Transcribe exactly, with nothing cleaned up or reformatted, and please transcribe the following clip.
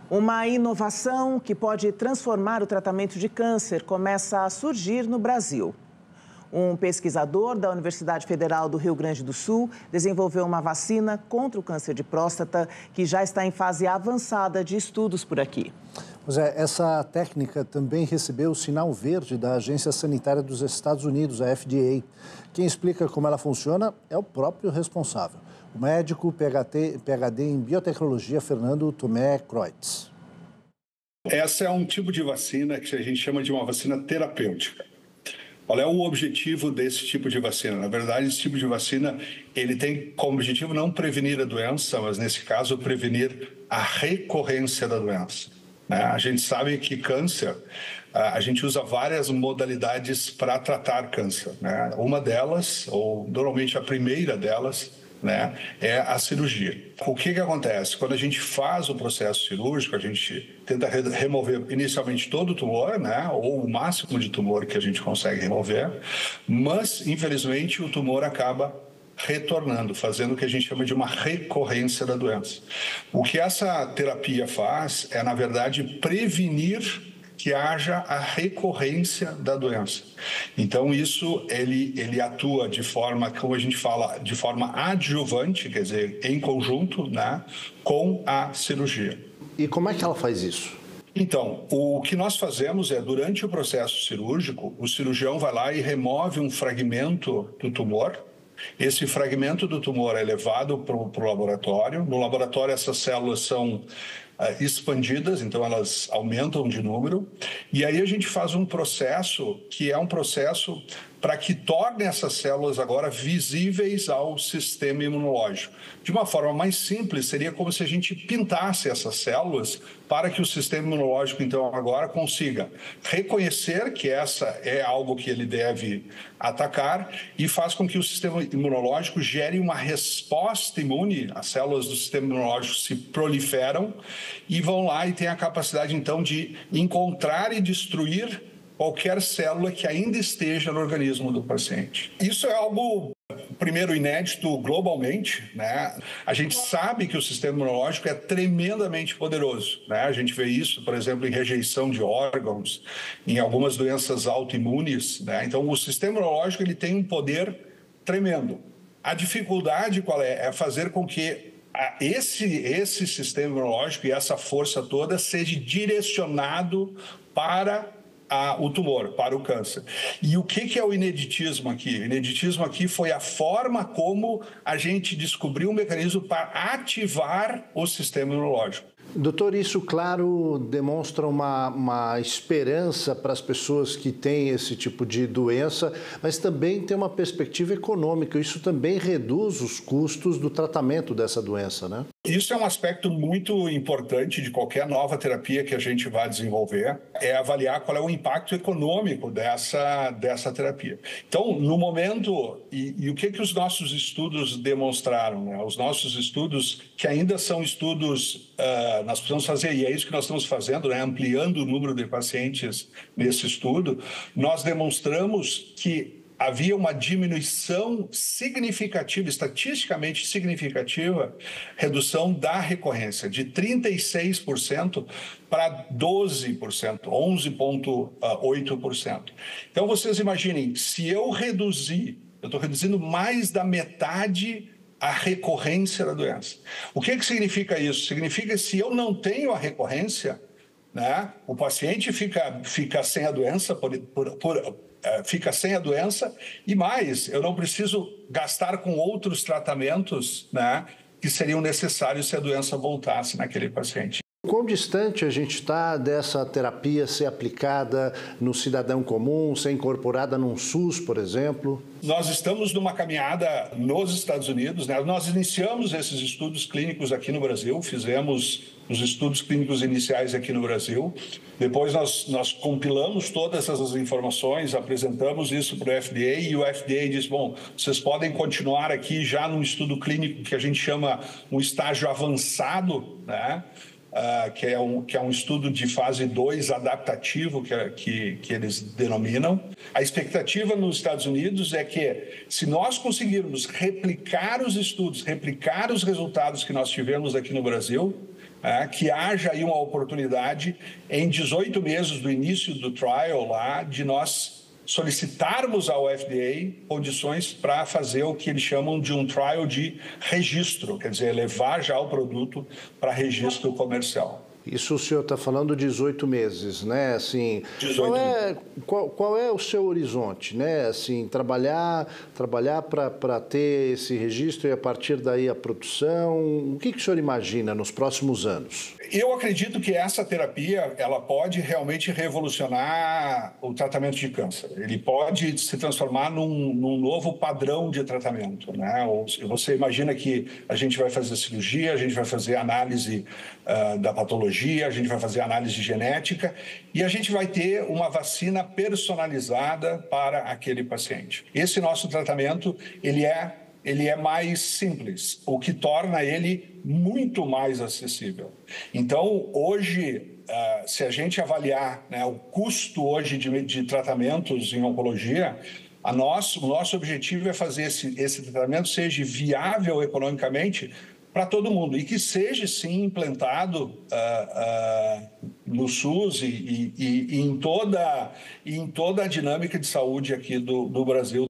Uma inovação que pode transformar o tratamento de câncer começa a surgir no Brasil. Um pesquisador da Universidade Federal do Rio Grande do Sul desenvolveu uma vacina contra o câncer de próstata que já está em fase avançada de estudos por aqui. Pois é, essa técnica também recebeu o sinal verde da Agência Sanitária dos Estados Unidos, a F D A. Quem explica como ela funciona é o próprio responsável, o médico P H D em biotecnologia Fernando Tomé Kreutz. Essa é um tipo de vacina que a gente chama de uma vacina terapêutica. Qual é o objetivo desse tipo de vacina? Na verdade, esse tipo de vacina ele tem como objetivo não prevenir a doença, mas nesse caso prevenir a recorrência da doença. A gente sabe que câncer, a gente usa várias modalidades para tratar câncer, né? Uma delas, ou normalmente a primeira delas, né, é a cirurgia. O que que acontece? Quando a gente faz o processo cirúrgico, a gente tenta remover inicialmente todo o tumor, né, ou o máximo de tumor que a gente consegue remover, mas, infelizmente, o tumor acaba retornando, fazendo o que a gente chama de uma recorrência da doença. O que essa terapia faz é, na verdade, prevenir que haja a recorrência da doença. Então, isso ele, ele atua de forma, como a gente fala, de forma adjuvante, quer dizer, em conjunto, né, com a cirurgia. E como é que ela faz isso? Então, o que nós fazemos é, durante o processo cirúrgico, o cirurgião vai lá e remove um fragmento do tumor. Esse fragmento do tumor é levado para o laboratório. No laboratório, essas células são uh, expandidas, então elas aumentam de número. E aí a gente faz um processo que é um processo para que torne essas células agora visíveis ao sistema imunológico. De uma forma mais simples, seria como se a gente pintasse essas células para que o sistema imunológico, então, agora consiga reconhecer que essa é algo que ele deve atacar e faz com que o sistema imunológico gere uma resposta imune. As células do sistema imunológico se proliferam e vão lá e têm a capacidade, então, de encontrar e destruir qualquer célula que ainda esteja no organismo do paciente. Isso é algo, primeiro, inédito globalmente, né? A gente sabe que o sistema imunológico é tremendamente poderoso, né? A gente vê isso, por exemplo, em rejeição de órgãos, em algumas doenças autoimunes, né? Então, o sistema imunológico ele tem um poder tremendo. A dificuldade qual é? É fazer com que esse, esse sistema imunológico e essa força toda seja direcionado para A, o tumor, para o câncer. E o que, que é o ineditismo aqui? O ineditismo aqui foi a forma como a gente descobriu um mecanismo para ativar o sistema imunológico. Doutor, isso, claro, demonstra uma, uma esperança para as pessoas que têm esse tipo de doença, mas também tem uma perspectiva econômica. Isso também reduz os custos do tratamento dessa doença, né? Isso é um aspecto muito importante de qualquer nova terapia que a gente vai desenvolver, é avaliar qual é o impacto econômico dessa, dessa terapia. Então, no momento, e, e o que, que os nossos estudos demonstraram, né? Os nossos estudos, que ainda são estudos, uh, nós precisamos fazer, e é isso que nós estamos fazendo, né? Ampliando o número de pacientes nesse estudo, nós demonstramos que havia uma diminuição significativa, estatisticamente significativa, redução da recorrência, de trinta e seis por cento para doze por cento, onze vírgula oito por cento. Então, vocês imaginem, se eu reduzir, eu estou reduzindo mais da metade a recorrência da doença. O que, que significa isso? Significa que se eu não tenho a recorrência, né, o paciente fica, fica sem a doença por, por, por fica sem a doença e mais, eu não preciso gastar com outros tratamentos, né, que seriam necessários se a doença voltasse naquele paciente. Quão distante a gente está dessa terapia ser aplicada no cidadão comum, ser incorporada num SUS, por exemplo? Nós estamos numa caminhada nos Estados Unidos, né? Nós iniciamos esses estudos clínicos aqui no Brasil, fizemos os estudos clínicos iniciais aqui no Brasil. Depois nós, nós compilamos todas essas informações, apresentamos isso para o F D A e o F D A diz, bom, vocês podem continuar aqui já num estudo clínico que a gente chama um estágio avançado, né? Uh, que, é um, que é um estudo de fase dois adaptativo, que, que, que eles denominam. A expectativa nos Estados Unidos é que, se nós conseguirmos replicar os estudos, replicar os resultados que nós tivemos aqui no Brasil, é, que haja aí uma oportunidade em dezoito meses do início do trial lá, de nós solicitarmos ao F D A condições para fazer o que eles chamam de um trial de registro, quer dizer, levar já o produto para registro comercial. Isso o senhor está falando dezoito meses, né? Assim, dezoito qual é, qual, qual é o seu horizonte, né? Assim, trabalhar, trabalhar para ter esse registro e a partir daí a produção. O que, que o senhor imagina nos próximos anos? Eu acredito que essa terapia ela pode realmente revolucionar o tratamento de câncer. Ele pode se transformar num, num novo padrão de tratamento, né? Você imagina que a gente vai fazer cirurgia, a gente vai fazer análise uh, da patologia, a gente vai fazer análise genética e a gente vai ter uma vacina personalizada para aquele paciente. Esse nosso tratamento, ele é ele é mais simples, o que torna ele muito mais acessível. Então, hoje, uh, se a gente avaliar, né, o custo hoje de, de tratamentos em oncologia, a nosso, o nosso objetivo é fazer esse, esse tratamento seja viável economicamente para todo mundo e que seja, sim, implantado uh, uh, no SUS e, e, e, em toda, e em toda a dinâmica de saúde aqui do, do Brasil.